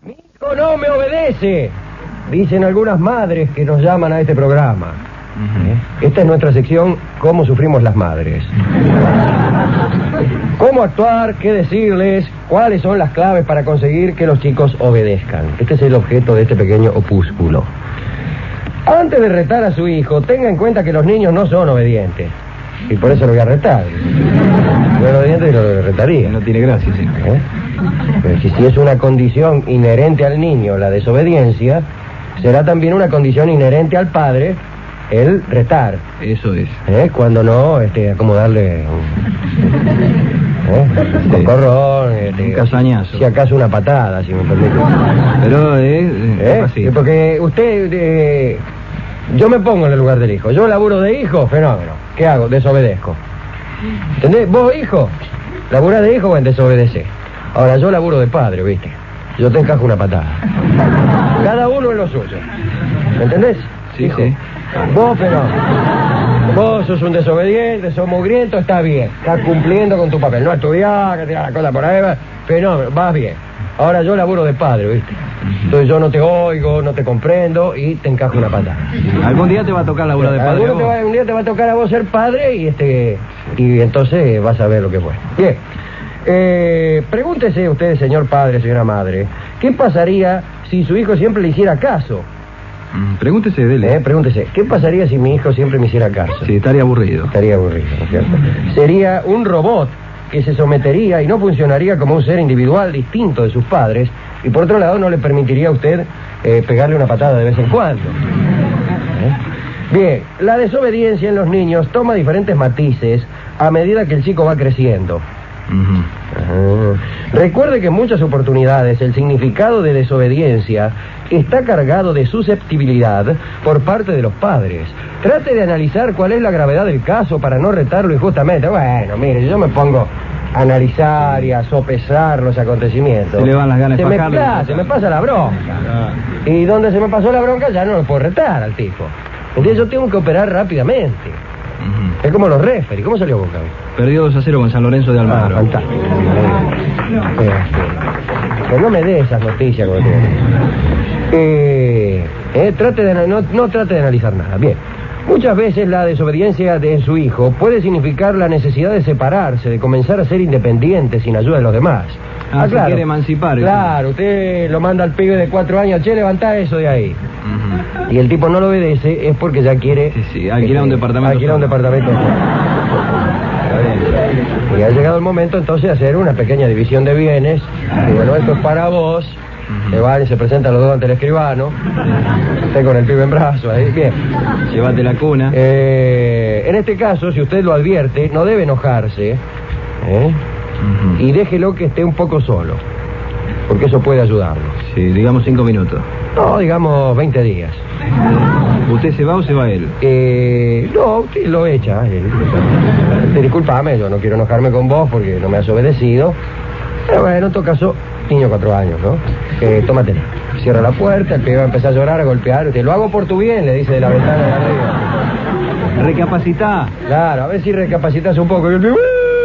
Mi hijo no me obedece, dicen algunas madres que nos llaman a este programa. Esta es nuestra sección, ¿Cómo sufrimos las madres? ¿Cómo actuar? ¿Qué decirles? ¿Cuáles son las claves para conseguir que los chicos obedezcan? Este es el objeto de este pequeño opúsculo. Antes de retar a su hijo, tenga en cuenta que los niños no son obedientes. Y por eso lo voy a retar. No es obediente y lo retaría. No tiene gracia, sí. Pero si es una condición inherente al niño la desobediencia, será también una condición inherente al padre el retar. Eso es. Cuando no, como darle un cocorrón, un castañazo. Si acaso una patada, si me permite. Pero es así. Porque usted, yo me pongo en el lugar del hijo. Yo laburo de hijo, fenómeno. ¿Qué hago? Desobedezco. ¿Entendés? Vos, hijo, laburás de hijo, bueno, desobedecés. Ahora, yo laburo de padre, ¿viste? Yo te encajo una patada. Cada uno en lo suyo. ¿Me entendés? Sí, hijo. sí. Vos, pero vos sos un desobediente, sos mugriento, está bien. Estás cumpliendo con tu papel. No estudiás, que tirás la cola por ahí, pero no, vas bien. Ahora yo laburo de padre, ¿viste? Entonces yo no te oigo, no te comprendo y te encajo una patada. Algún día te va a tocar laburar de padre. Un día te va a tocar a vos ser padre y entonces vas a ver lo que fue. Bien. Pregúntese usted, señor padre, señora madre, ¿qué pasaría si su hijo siempre le hiciera caso? Pregúntese de él. Pregúntese, ¿qué pasaría si mi hijo siempre me hiciera caso? Sí, estaría aburrido. Estaría aburrido, ¿no es cierto? Sería un robot que se sometería y no funcionaría como un ser individual distinto de sus padres, y por otro lado no le permitiría a usted pegarle una patada de vez en cuando. Bien, la desobediencia en los niños toma diferentes matices a medida que el chico va creciendo. Recuerde que en muchas oportunidades el significado de desobediencia está cargado de susceptibilidad por parte de los padres. Trate de analizar cuál es la gravedad del caso para no retarlo injustamente. Bueno, mire, yo me pongo a analizar y a sopesar los acontecimientos. Se le van las ganas de se me pasa la bronca. Y donde se me pasó la bronca ya no lo puedo retar al tipo. Entonces yo tengo que operar rápidamente. Es como los referees. ¿Cómo salió Boca? Perdió 2-0 con San Lorenzo de Almagro. Fantástico. Pero no me dé esas noticias. No trate de analizar nada. Bien. Muchas veces la desobediencia de su hijo puede significar la necesidad de separarse, de comenzar a ser independiente sin ayuda de los demás. Claro. Quiere emancipar. Claro, usted lo manda al pibe de 4 años, che, levantá eso de ahí. Y el tipo no lo obedece, es porque ya quiere... Sí, alquilar un departamento. Alquilar un departamento. Y ha llegado el momento entonces de hacer una pequeña división de bienes. Y bueno, esto es para vos. Se van y se presentan los dos ante el escribano. Usted con el pibe en brazo ahí. Bien. Llévate la cuna. En este caso, si usted lo advierte, no debe enojarse. Y déjelo que esté un poco solo. Porque eso puede ayudarlo. Sí, digamos 5 minutos. No, digamos 20 días. ¿Usted se va o se va él? No, usted lo echa. Discúlpame, yo no quiero enojarme con vos porque no me has obedecido. Pero bueno, en todo caso, niño 4 años, ¿no? Tómatela. Cierra la puerta, el pibe va a empezar a llorar, a golpear. Usted, lo hago por tu bien, le dice de la ventana de arriba. Recapacitá. Claro, a ver si recapacitas un poco. Y el pibe...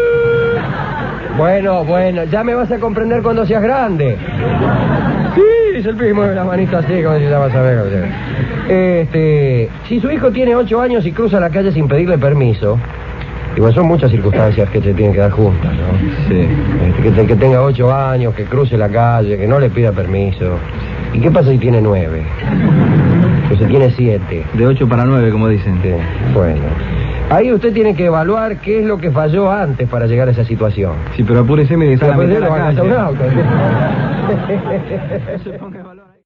Bueno, ya me vas a comprender cuando seas grande. Sí, dice el pibe, mueve la manita así, como si ya vas a ver. Si su hijo tiene 8 años y cruza la calle sin pedirle permiso, igual son muchas circunstancias que se tienen que dar juntas, ¿no? Sí. Que tenga 8 años, que cruce la calle, que no le pida permiso. ¿Y qué pasa si tiene 9? Que si tiene 7. De 8 para 9, como dicen. Sí, bueno. Ahí usted tiene que evaluar qué es lo que falló antes para llegar a esa situación. Sí, pero apúrese y me dice la mitad de la calle. Un auto. No se ponga valor ahí.